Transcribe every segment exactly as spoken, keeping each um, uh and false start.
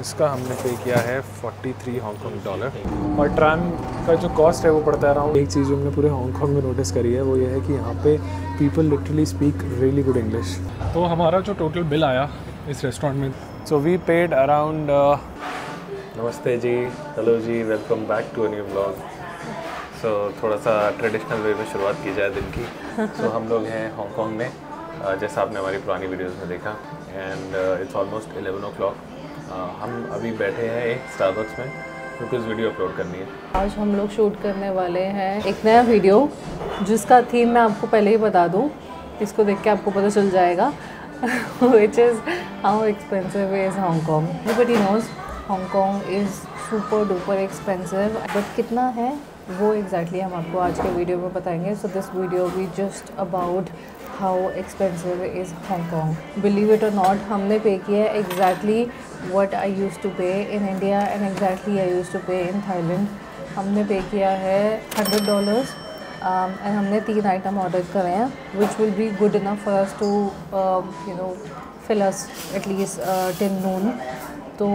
इसका हमने पे किया है तैंतालीस हांगकांग डॉलर। और ट्राम का जो कॉस्ट है वो पड़ता है अराउंड। एक चीज़ जो हमने पूरे हांगकांग में नोटिस करी है वो ये है कि यहाँ पे people literally speak really good English. तो हमारा जो टोटल बिल आया इस रेस्टोरेंट में, सो वी पेड अराउंड। नमस्ते जी, हेलो जी, welcome back to a new vlog. So थोड़ा सा ट्रेडिशनल वे में शुरुआत की जाए दिन की। सो so, हम लोग हैं हांगकांग में, uh, जैसा आपने हमारी पुरानी वीडियोस में देखा। And it's almost eleven o'clock. हम अभी बैठे हैं एक स्टारबक्स में क्योंकि इस वीडियो अपलोड करनी है। आज हम लोग शूट करने वाले हैं एक नया वीडियो जिसका थीम मैं आपको पहले ही बता दूं, इसको देख के आपको पता चल जाएगा। Which is how expensive is Hong Kong. Everybody knows Hong Kong is super duper expensive, but कितना है वो एग्जैक्टली हम आपको आज के वीडियो में बताएंगे। So this video we just about how expensive is Hong Kong. Believe it और नॉट, हमने पे किया है exactly what I use to pay in India and exactly I use to pay in Thailand. हमने pay किया है hundred dollars and हमने तीन item order करे हैं which will be good enough for us to you know fill us at least till noon. तो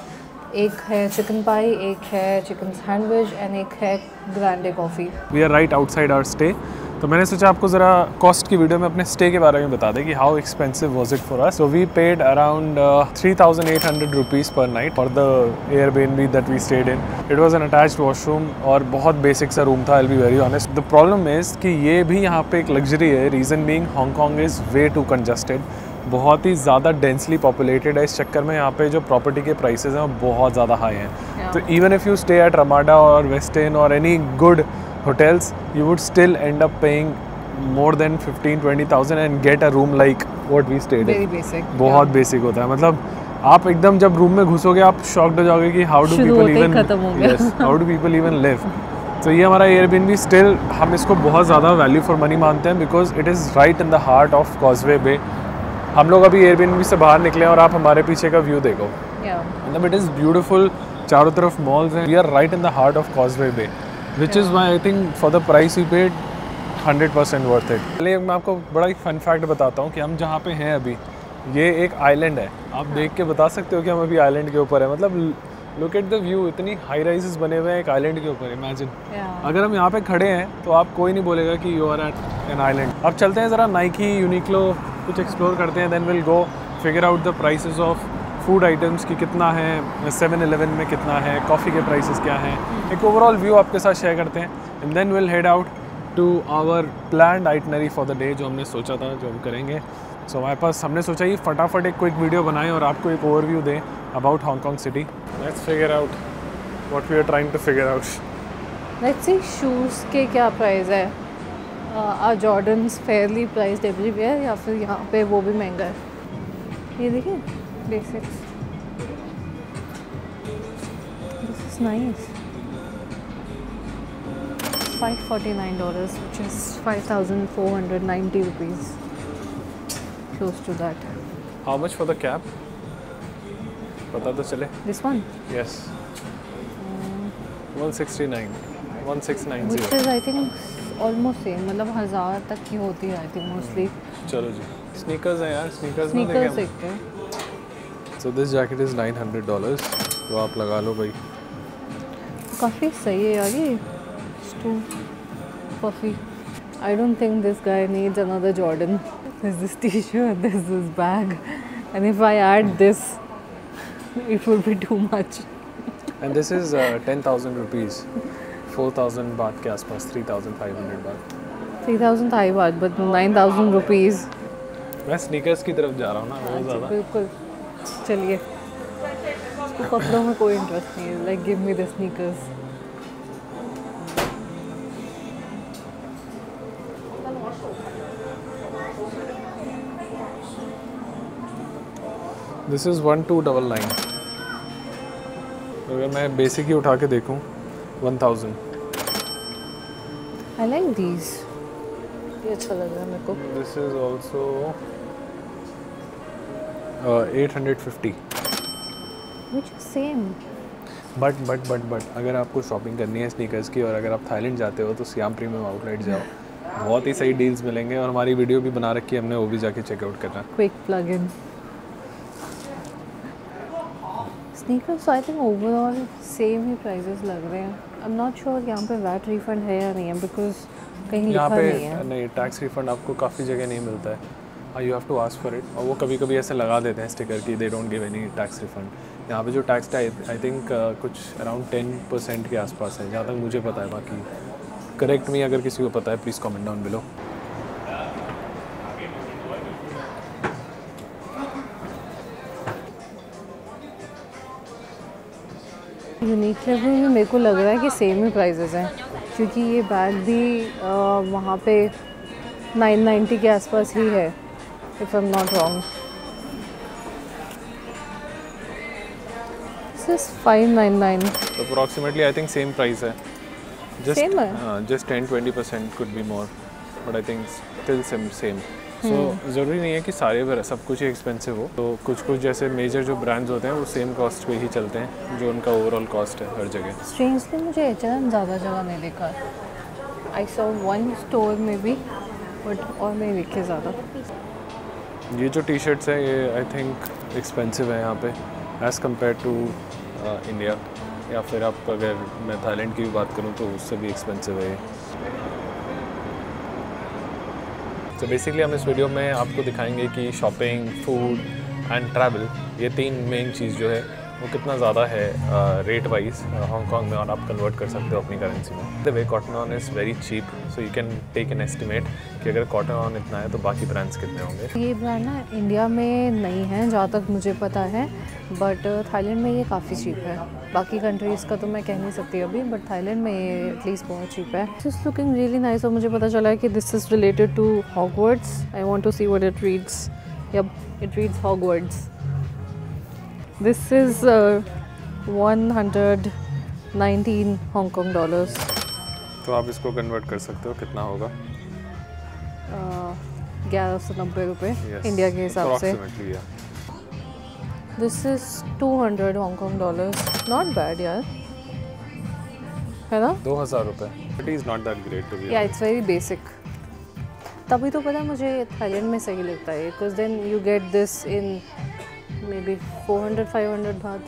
एक है चिकन पाई, एक है चिकन सैंडविच एंड एक है grande coffee. We are right outside our stay. तो मैंने सोचा आपको ज़रा कॉस्ट की वीडियो में अपने स्टे के बारे में बता दें कि how expensive was it for us. So we paid around three thousand eight hundred rupees per night for the Airbnb that we stayed in. It was an attached washroom और बहुत बेसिक सा room था। I will be very honest, the problem is कि ये भी यहाँ पे एक लग्जरी है। Reason being Hong Kong is way too congested, बहुत ही ज़्यादा डेंसली पॉपुलेटेड है। इस चक्कर में यहाँ पे जो प्रॉपर्टी के प्राइसेस हैं वो बहुत ज़्यादा हाई हैं। yeah. तो even if you stay at Ramada और वेस्टर्न और any good hotels, you would still end up paying more than fifteen twenty thousand and get a room like what we stayed in. Very basic. बहुत basic होता है, मतलब आप एकदम जब room में घुसोगे आप शॉक्ड हो जाओगे कि how do people even yes, how do people even live. तो ये हमारा Airbnb still हम इसको बहुत ज़्यादा वैल्यू फॉर मनी मानते हैं because it is right in the heart of Causeway Bay. हम लोग अभी Airbnb से बाहर निकले और आप हमारे पीछे का व्यू देखो, मतलब it is beautiful, चारों तरफ मॉल्स हैं। We are right in the heart of Causeway Bay. Which is why I think for the price we paid hundred percent worth it. चलिए मैं आपको बड़ा ही फन फैक्ट बताता हूँ कि हम जहाँ पे हैं अभी, ये एक आइलैंड है। आप देख के बता सकते हो कि हम अभी आइलैंड के ऊपर है। मतलब लुक एट द व्यू, इतनी हाई राइजेस बने हुए हैं एक आइलैंड के ऊपर। Imagine yeah. अगर हम यहाँ पे खड़े हैं तो आप कोई नहीं बोलेगा कि you are at an island. अब चलते हैं ज़रा नाइकी, यूनिक्लो कुछ एक्सप्लोर करते हैं, then will go figure out the prices of food items की कितना है, सेवन इलेवन में कितना है, कॉफ़ी के प्राइसेस क्या हैं, एक ओवरऑल व्यू आपके साथ शेयर करते हैं। And then will head out to our planned itinerary for the day, जो हमने सोचा था जो हम करेंगे। सो so, हमारे पास हमने सोचा ही फटाफट एक क्विक वीडियो बनाएं और आपको एक ओवरव्यू दें about Hong Kong city. Let's figure out what we are trying to figure out. Let's see shoes के क्या प्राइस है। Are Jordans fairly priced everywhere या फिर यहाँ पे वो भी महंगा है? ये देखिए basics. This is nice. five forty-nine dollars, which is five thousand four hundred ninety rupees. Close to that. How much for the cap? पता तो चले. This one? Yes. Um, one sixty-nine. one six nine zero. Which is I think almost same. मतलब हज़ार तक की होती है I think mostly. चलो जी. Sneakers हैं यार. Sneakers में Sneakers देखते हैं. So this jacket is nine hundred dollars. तो आप लगा लो भाई। काफ़ी सही है यार ये। Too puffy. I don't think this guy needs another Jordan. There's this T-shirt, there's this bag, and if I add this, it would be too much. And this is uh, ten thousand rupees. four thousand baht के आसपास, three thousand five hundred baht. three thousand Thai baht, but nine thousand rupees. मैं sneakers की तरफ जा रहा हूँ ना, बहुत ज़्यादा। बिल्कुल। चलिए, इसको कपड़ों में कोई इंटरेस्ट नहीं है। Like give me the sneakers. This is one two double nine. अगर मैं बेसिक ही उठा के देखूँ one thousand. I like these, ये अच्छा लग रहा है मेरे को। This is also eight hundred fifty. Which is same. But but but but अगर आपको शॉपिंग करनी है स्नीकर्स की और अगर आप थाईलैंड जाते हो तो सियाम प्रीमियम आउटलेट जाओ, बहुत ही सही डील्स मिलेंगे। और हमारी वीडियो भी बना रखी है हमने, वो भी जाके चेकआउट करना। Quick plug in. Sneakers I think overall same ही प्राइसेस लग रहे हैं। आई एम नॉट श्योर यहाँ पे वैट रिफंड है या नहीं है, बिकॉज कहीं लिखा नहीं है। यहाँ पे नहीं, टैक्स रिफंड आपको काफ़ी जगह नहीं मिलता है, you have to ask for it. और वो कभी कभी ऐसे लगा देते हैं स्टिकर की they don't give any tax refund. यहाँ पे जो टैक्स है आई थिंक uh, कुछ अराउंड टेन परसेंट के आसपास है, जहाँ तक मुझे पता है। बाकी करेक्ट मी अगर किसी को पता है, please comment down below. Unique level में मेरे को लग रहा है कि सेम ही प्राइसेस हैं, क्योंकि ये बैग भी आ, वहाँ पे नाइन नाइन्टी के आसपास ही है, if I am not wrong. This is five nine nine. तो approximately I think same price है, Same है? Just ten twenty percent could be more, but I think still same same. So ज़रूरी नहीं है कि सारे सब कुछ ही एक्सपेंसिव हो। तो कुछ कुछ जैसे मेजर जो ब्रांड्स होते हैं वो सेम कॉस्ट पे ही चलते हैं, जो उनका ओवरऑल कॉस्ट है हर जगह। स्ट्रेंजली मुझे एच एंड एम ज़्यादा जगह नहीं देखा। आई सॉ वन स्टोर में भी, बट और नहीं देखे ज़्यादा। ये जो टी शर्ट्स हैं ये आई थिंक एक्सपेंसिव है यहाँ पे एज़ कम्पेयर टू इंडिया, या फिर आप अगर मैं थाईलैंड की भी बात करूँ तो उससे भी एक्सपेंसिव है। तो बेसिकली हम इस वीडियो में आपको दिखाएंगे कि शॉपिंग, फूड एंड ट्रैवल, ये तीन मेन चीज़ जो है वो कितना ज़्यादा है रेट वाइज हांगकॉन्ग में, और आप कन्वर्ट कर सकते हो अपनी करेंसी में। The way Cotton On is very cheap, so you can take an estimate कि अगर कॉटन ऑन इतना है तो बाकी ब्रांड्स कितने होंगे। ये ब्रांड ना इंडिया में नहीं है जहाँ तक मुझे पता है, बट थाईलैंड में ये काफ़ी चीप है। बाकी कंट्रीज़ का तो मैं कह नहीं सकती अभी, बट थाईलैंड में ये एटलीस्ट बहुत चीप है। This is looking really nice. और मुझे पता चला है कि this is related to Hogwarts. I want to see what it reads. Yup, it reads Hogwarts. This is one hundred nineteen Hong Kong dollars. तो आप इसको कन्वर्ट कर सकते हो, कितना होगा? ग्यारह सौ नब्बे रुपये इंडिया के हिसाब से। This is two hundred Hong Kong dollars. Not bad यार, है ना? दो हज़ार रुपये। It is not that great to be. या इट्स वेरी बेसिक। तभी तो पता है मुझे थाईलैंड में सही लगता है, because then you get this in maybe four hundred five hundred बात।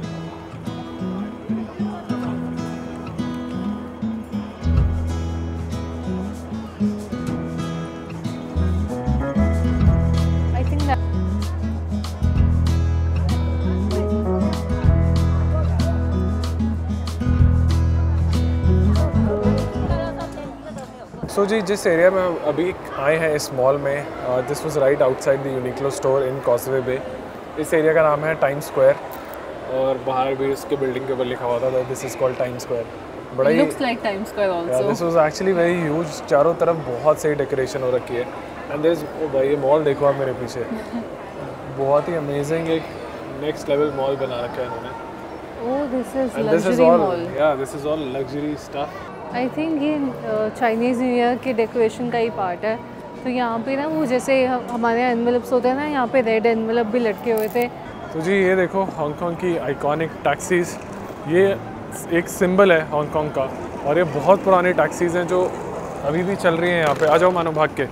सो जी, जिस एरिया में अभी आए हैं इस मॉल में, this was right outside the Uniqlo store in Causeway Bay. इस एरिया का नाम है टाइम स्क्वायर, और बाहर भी इसके बिल्डिंग के ऊपर लिखा हुआ था this is called Time Square. बड़ा ही looks like Time Square also. This was actually very huge. चारों तरफ बहुत सही डेकोरेशन हो रखी है। एंड दिस, ओ भाई ये मॉल देखो आप मेरे पीछे, बहुत ही अमेजिंग एक नेक्स्ट लेवल मॉल बना रखा है इन्होंने। Oh, this is luxury mall. या this is all luxury stuff. I think ये चाइनीज़ न्यू ईयर के डेकोरेशन का ही पार्ट है। तो यहाँ पे ना वो जैसे हमारे यहाँ एनवेलप्स होते हैं ना, यहाँ पे रेड एनवेलप भी लटके हुए थे। तो जी ये देखो हांगकांग की आइकॉनिक टैक्सीज़, ये एक सिंबल है हांगकांग का, और ये बहुत पुरानी टैक्सीज़ हैं जो अभी भी चल रही हैं यहाँ पे। आ जाओ मानो भाग के।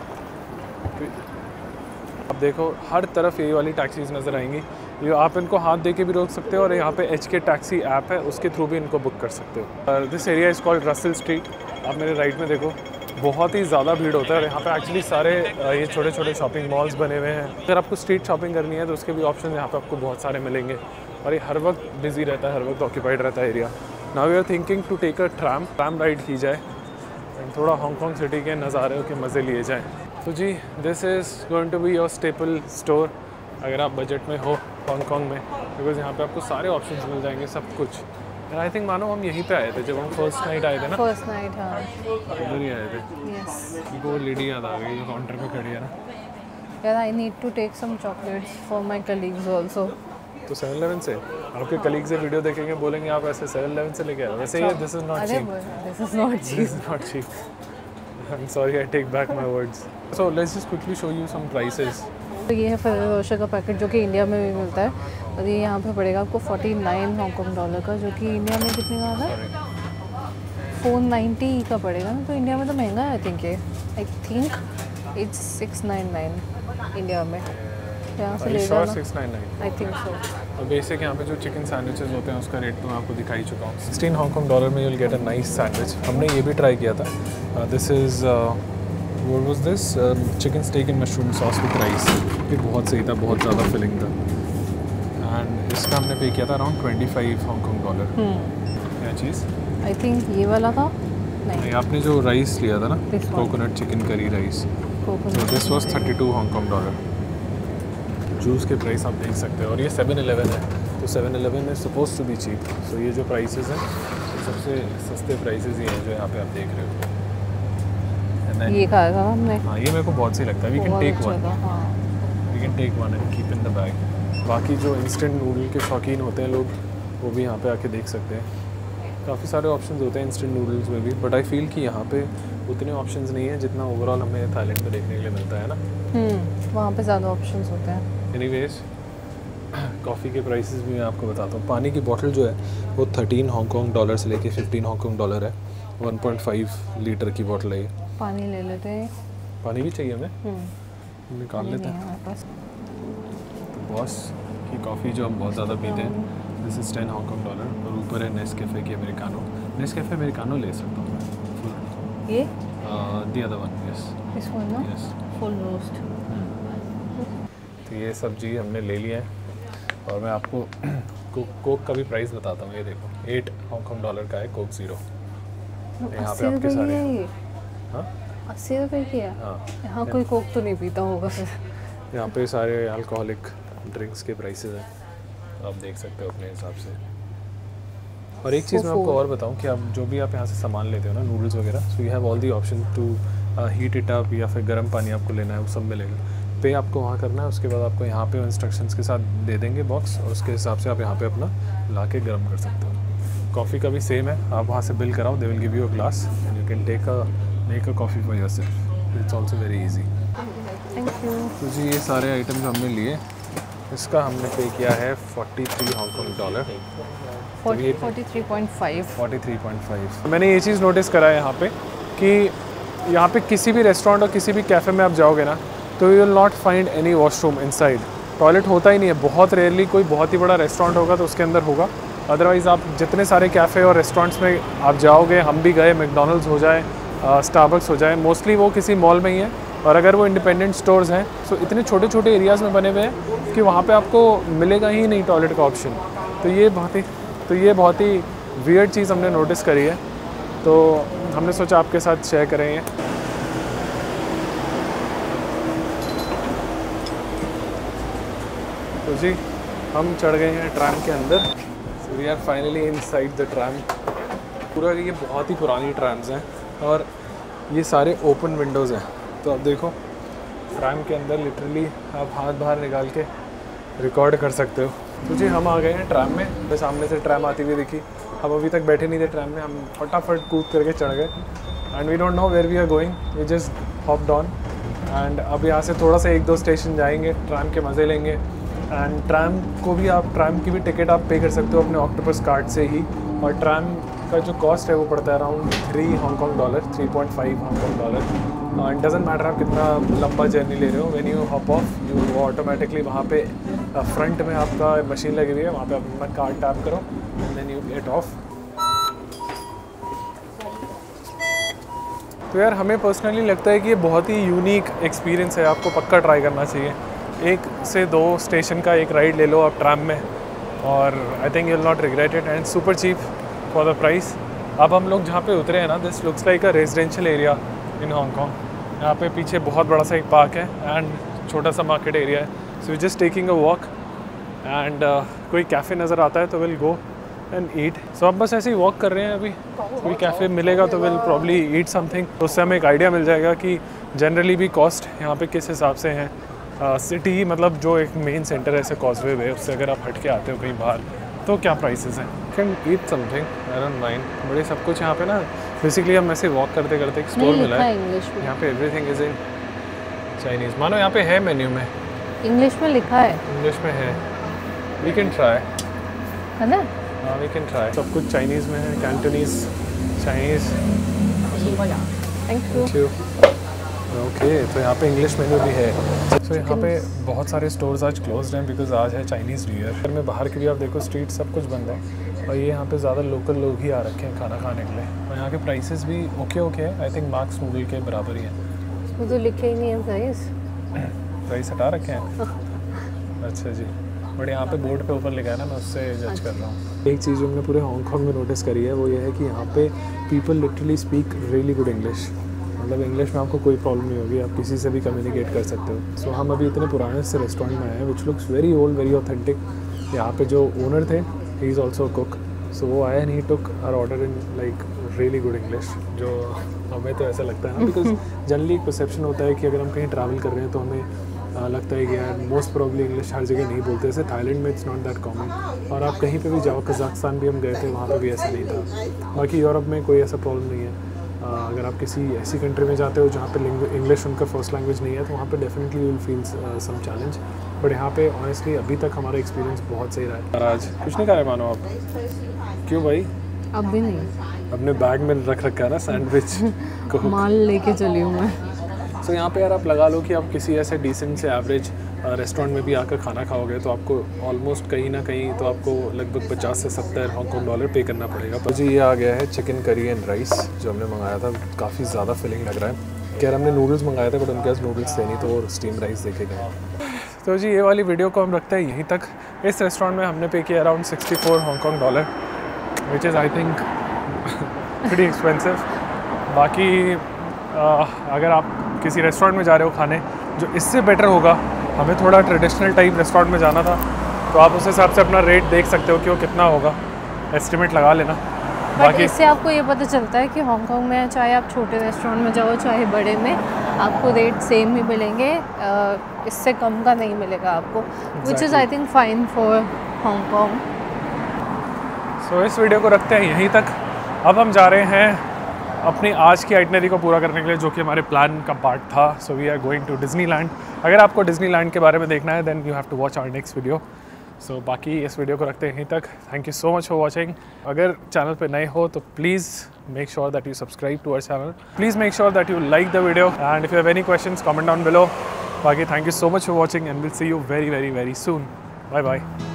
अब देखो हर तरफ यही वाली टैक्सीज़ नज़र आएंगी। ये आप इनको हाथ दे के भी रोक सकते हो, और यहाँ पे एच के टैक्सी ऐप है उसके थ्रू भी इनको बुक कर सकते हो। This area is called Russell Street. आप मेरे राइट में देखो, बहुत ही ज़्यादा भीड़ होता है, और यहाँ पे एक्चुअली सारे ये छोटे छोटे शॉपिंग मॉल्स बने हुए हैं। अगर आपको स्ट्रीट शॉपिंग करनी है तो उसके भी ऑप्शन यहाँ पे आपको बहुत सारे मिलेंगे, और ये हर वक्त बिजी रहता है, हर वक्त ऑक्यूपाइड रहता है area. Now we are thinking to take a tram tram ride की जाए, एंड थोड़ा हांगकांग सिटी के नज़ारे के मज़े लिए जाएँ। तो जी this is going to be your staple store अगर आप बजट में हो हांगकांग में, बिकॉज यहाँ पे आपको सारे ऑप्शंस मिल जाएंगे, सब कुछ। एंड आई थिंक मानो हम यहीं पे आए थे जब हम फर्स्ट नाइट आए थे ना। फर्स्ट नाइट, हाँ, इधर ही आए थे। यस। वो लेडी याद आ गई जो काउंटर पे खड़ी है ना। यार I need to take some chocolates for my colleagues also. तो सेवन इलेवन से आपके कलीग से वीडियो देखेंगे, बोलेंगे आप ऐसे सेवन इलेवन से लेके आए। वैसे ये this is not cheap, this is not cheap, this is not cheap. I am sorry, I take back my words. So let's just quickly show you some prices. तो ये है फेरो रोशर का packet जो कि इंडिया में भी मिलता है, और ये यहाँ पे पड़ेगा आपको फोर्टी नाइन हांगकॉन्ग डॉलर का, जो कि इंडिया में कितने का आता है? फोर नाइन्टी का पड़ेगा ना, तो इंडिया में तो महंगा है। आई थिंक ये I think it's six nine nine India में। यहाँ से ले जाना, आई थिंक सो। और बेसिक यहाँ पे जो चिकन सैंडविचेस होते हैं उसका रेट तो मैं आपको दिखा ही चुका हूँ। सिक्सटीन हांगकॉन्ग डॉलर में you'll get a nice sandwich. हमने ये भी ट्राई किया था। This is what was this chicken steak in mushroom sauce with rice. ये बहुत सही था, बहुत ज़्यादा फिलिंग था। एंड इसका हमने पे किया था around twenty five Hong Kong dollar. क्या चीज़? आई थिंक ये वाला था। नहीं, आपने जो राइस लिया था ना, coconut chicken curry rice, this was thirty two Hong Kong dollar. Juice के प्राइस आप देख सकते हैं। और ये सेवन इलेवन है, तो seven eleven is suppose to be cheap. So ये जो प्राइसेस हैं सबसे सस्ते प्राइसेस ही हैं जो यहाँ पे आप देख रहे हो। ये खाया था हमने। हाँ, ये मेरे को बहुत सही लगता है। We can take one, we can take one and keep in the bag. बाकी जो इंस्टेंट नूडल के शौकीन होते हैं लोग, वो भी यहाँ पे आके देख सकते हैं। काफ़ी सारे ऑप्शंस होते हैं इंस्टेंट नूडल्स में भी, बट आई फील कि यहाँ पे उतने ऑप्शंस नहीं है जितना ओवरऑल हमें थाईलैंड में देखने के लिए मिलता है ना। हम्म, वहाँ पे ज़्यादा ऑप्शंस होते हैं। एनीवेज, कॉफ़ी के प्राइसेस भी मैं आपको बताता हूँ। पानी की बोतल जो है वो थर्टीन हांगकॉन्ग डॉलर से लेके फिफ्टीन हांगकॉन्ग डॉलर है। वन पॉइंट फाइव लीटर की बोतल है ये। पानी ले लेते हैं। पानी भी चाहिए हमें, निकाल लेते हैं। तो बॉस की कॉफ़ी जो हम बहुत ज़्यादा पीते हैं, this is ten Hong Kong dollar. और ऊपर है नेस्कैफे की अमेरिकानो। नेस्कैफे अमेरिकानो ले सकता हूँ मैं। ये the other one, yes, this one ना, यस, फुल रोस्ट। तो ये सब चीज़ हमने ले लिया है। और मैं आपको कोक कोक का भी प्राइस बताता हूँ। ये देखो, एट हांगकॉन्ग डॉलर का है कोक ज़ीरो। यहाँ पे आपके सारे, हाँ, अस्सी रुपये की है। हाँ, यहाँ कोई कोक तो नहीं पीता होगा फिर। यहाँ पे सारे अल्कोहलिक ड्रिंक्स के प्राइसेस हैं, आप देख सकते हो अपने हिसाब से। और एक चीज़ मैं आपको और बताऊँ कि आप जो भी आप यहाँ से सामान लेते हो ना, नूडल्स वगैरह, so you have all the option to heat it up, या फिर गर्म पानी आपको लेना है, वो सब मिलेगा। पे आपको वहाँ करना है, उसके बाद आपको यहाँ पे इंस्ट्रक्शंस के साथ दे देंगे बॉक्स, और उसके हिसाब से आप यहाँ पे अपना ला के गर्म कर सकते हो। कॉफ़ी का भी सेम है, आप वहाँ से बिल कराओ, they will give you a glass and you can take a make a coffee for yourself. It's also very easy. Thank you. तो जी ये सारे आइटम्स हमने लिए, इसका हमने पे किया है forty three Hong Kong dollar. Forty three point five. Forty three point five. मैंने ये चीज़ नोटिस करा है यहाँ पे कि यहाँ पे किसी भी रेस्टोरेंट और किसी भी कैफ़े में आप जाओगे ना, तो you will not find any washroom inside. Toilet होता ही नहीं है। बहुत रेयरली कोई बहुत ही बड़ा रेस्टोरेंट होगा तो उसके अंदर होगा, अदरवाइज़ आप जितने सारे कैफ़े और रेस्टोरेंट्स में आप जाओगे, हम भी गए, मैकडॉनल्ड्स हो जाए, स्टारबक्स हो जाए, मोस्टली वो किसी मॉल में ही है। और अगर वो इंडिपेंडेंट स्टोर्स हैं तो इतने छोटे छोटे एरियाज़ में बने हुए हैं कि वहाँ पे आपको मिलेगा ही नहीं टॉयलेट का ऑप्शन। तो ये बहुत ही तो ये बहुत ही वियर्ड चीज़ हमने नोटिस करी है, तो हमने सोचा आपके साथ शेयर करेंगे। तो जी हम चढ़ गए हैं ट्रैम के अंदर। So we are finally inside the tram. पूरा ये बहुत ही पुरानी ट्रैम्स हैं और ये सारे ओपन विंडोज़ हैं। तो आप देखो ट्रैम के अंदर लिटरली आप हाथ बाहर निकाल के रिकॉर्ड कर सकते हो। तो जी हम आ गए हैं ट्रैम में। मेरे सामने से ट्रैम आती हुई दिखी। हम अभी तक बैठे नहीं थे ट्रैम में, हम फटाफट कूद करके चढ़ गए। And we don't know where we are going, we just hopped on. And अब यहाँ से थोड़ा सा एक दो स्टेशन जाएंगे, ट्रैम के मज़े लेंगे। एंड ट्रैम को भी आप ट्रैम की भी टिकट आप पे कर सकते हो अपने ऑक्टोपस कार्ड से ही। और ट्रैम का जो कॉस्ट है वो पड़ता है around three Hong Kong dollar, three point five Hong Kong dollar. It doesn't matter आप कितना लंबा जर्नी ले रहे हो, when you hop off you automatically वहाँ पे फ्रंट में आपका मशीन लगी हुई है, वहाँ पे आप अपना कार्ड टैप करो and then you get off. तो यार हमें पर्सनली लगता है कि ये बहुत ही यूनिक एक्सपीरियंस है, आपको पक्का ट्राई करना चाहिए। एक से दो स्टेशन का एक राइड ले लो आप ट्रैम में, और I think you will not regret it and super cheap for the price. अब हम लोग जहाँ पे उतरे हैं ना, this looks like a residential area in Hong Kong. यहाँ पे पीछे बहुत बड़ा सा एक पार्क है एंड छोटा सा मार्केट एरिया है। So just taking a walk and कोई कैफ़े नज़र आता है तो विल गो एंड ईट। सो अब बस ऐसे ही वॉक कर रहे हैं। अभी कोई कैफ़े मिलेगा तो विल प्रॉब्ली ईट समथिंग, तो उससे हमें एक आइडिया मिल जाएगा कि जनरली भी कॉस्ट यहाँ पे किस हिसाब से हैं। सिटी uh, मतलब जो एक मेन सेंटर है ऐसे कॉजवे वे, उससे अगर आप हट के आते हो कहीं बाहर तो क्या प्राइसेस हैं। Can eat something, I don't mind. बड़े सब कुछ यहाँ पे ना बेसिकली हम ऐसे वॉक करते करते एक स्टोर मिला है यहाँ पे, एवरीथिंग इज इन चाइनीज़। मानो यहाँ पे है मेन्यू में इंग्लिश में लिखा है, इंग्लिश में है। वी कैन ट्राई, है ना? हाँ वी कैन ट्राई। सब कुछ चाइनीज़ में है, Cantonese, Chinese. Thank you. Okay, तो यहाँ पे इंग्लिश मेन्यू भी है। तो यहाँ पे बहुत सारे स्टोर्स आज क्लोज्ड हैं बिकॉज आज है चाइनीज़ न्यू ईयर। अगर मैं बाहर के भी आप देखो स्ट्रीट सब कुछ बंद है और ये यहाँ पे ज़्यादा लोकल लोग ही आ रखे हैं खाना खाने के लिए। और यहाँ के प्राइसेस भी ओके ओके है, आई थिंक मार्क्स नूडल के बराबर ही है। उसमें तो लिखे ही नहीं है प्राइस। प्राइस हटा रखे हैं। अच्छा जी, बट यहाँ पे बोर्ड पे ऊपर लिखा है ना, मैं उससे जज कर रहा हूँ। एक चीज़ जो हमने पूरे हांगकांग में नोटिस करी है वो ये है कि यहाँ पे people literally speak really good English. मतलब इंग्लिश में आपको कोई प्रॉब्लम नहीं होगी, आप किसी से भी कम्युनिकेट कर सकते हो। सो so, हम अभी इतने पुराने से रेस्टोरेंट में आए हैं which looks very old very authentic. यहाँ पे जो ओनर थे he is also cook, so वो आए and he took our order in like really good English, जो हमें तो ऐसा लगता है ना, बिकॉज जनरली एक परसेप्शन होता है कि अगर हम कहीं ट्रैवल कर रहे हैं तो हमें आ, लगता है कि यार मोस्ट प्रॉब्ली इंग्लिश हर जगह नहीं बोलते। जैसे थाईलैंड में इट्स नॉट दैट कॉमन, और आप कहीं पे भी जाओ, कजाकिस्तान भी हम गए थे, वहाँ पे भी ऐसा नहीं था। बाकी यूरोप में कोई ऐसा प्रॉब्लम नहीं है। आ, अगर आप किसी ऐसी कंट्री में जाते हो जहाँ पे इंग्लिश उनका फर्स्ट लैंग्वेज नहीं है तो वहाँ पे definitely will feel some challenge, but यहाँ पे ऑनेस्टली अभी तक हमारा एक्सपीरियंस बहुत सही रहा है। आज कुछ नहीं खाया मानो आप? क्यों भाई? अब भी नहीं, अपने बैग में रख रखा है ना सैंडविच माल लेके चली हूँ मैं। सो so, यहाँ पे यार आप लगा लो कि आप किसी ऐसे डिसेंट से एवरेज रेस्टोरेंट में भी आकर खाना खाओगे तो आपको ऑलमोस्ट कहीं ना कहीं तो आपको लगभग पचास से सत्तर हांगकॉन्ग डॉलर पे करना पड़ेगा। तो जी ये आ गया है चिकन करी एंड राइस जो हमने मंगाया था, काफ़ी ज़्यादा फिलिंग लग रहा है। खैर हमने नूडल्स मंगाए थे बट उनके पास नूडल्स थे नहीं तो वो स्टीम राइस देखे गए। तो जी ये वाली वीडियो को हम रखते हैं यहीं तक। इस रेस्टोरेंट में हमने पे किया around sixty four Hong Kong dollar which is I think pretty expensive. बाकी आ, अगर आप किसी रेस्टोरेंट में जा रहे हो खाने जो इससे बेटर होगा, हमें थोड़ा ट्रेडिशनल टाइप रेस्टोरेंट में जाना था, तो आप उस हिसाब से अपना रेट देख सकते हो कि वो कितना होगा, एस्टिमेट लगा लेना। बाकी इससे आपको ये पता चलता है कि हांगकांग में चाहे आप छोटे रेस्टोरेंट में जाओ चाहे बड़े में, आपको रेट सेम ही मिलेंगे, इससे कम का नहीं मिलेगा आपको, which is I think fine for Hong Kong. So इस वीडियो को रखते हैं यहीं तक। अब हम जा रहे हैं अपनी आज की आइटनरी को पूरा करने के लिए जो कि हमारे प्लान का पार्ट था। So we are going to Disneyland. अगर आपको डिज्नीलैंड के बारे में देखना है then you have to watch our next video. So बाकी इस वीडियो को रखते हैं यहीं तक। Thank you so much for watching. अगर चैनल पे नए हो तो please make sure that you subscribe to our channel. Please make sure that you like the video and if you have any questions comment down below. बाकी thank you so much for watching and will see you very very very soon. Bye bye.